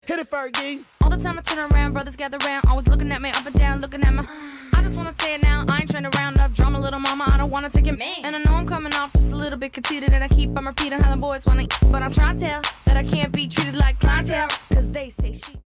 Hit it, Fergie. All the time I turn around, brothers gather round, always looking at me up and down, looking at my. I just wanna say it now, I ain't trying to round up drama, little mama, I don't wanna take it. And I know I'm coming off just a little bit conceited, and I keep on repeating how the boys wanna eat. But I'm trying to tell that I can't be treated like clientele, cause they say she.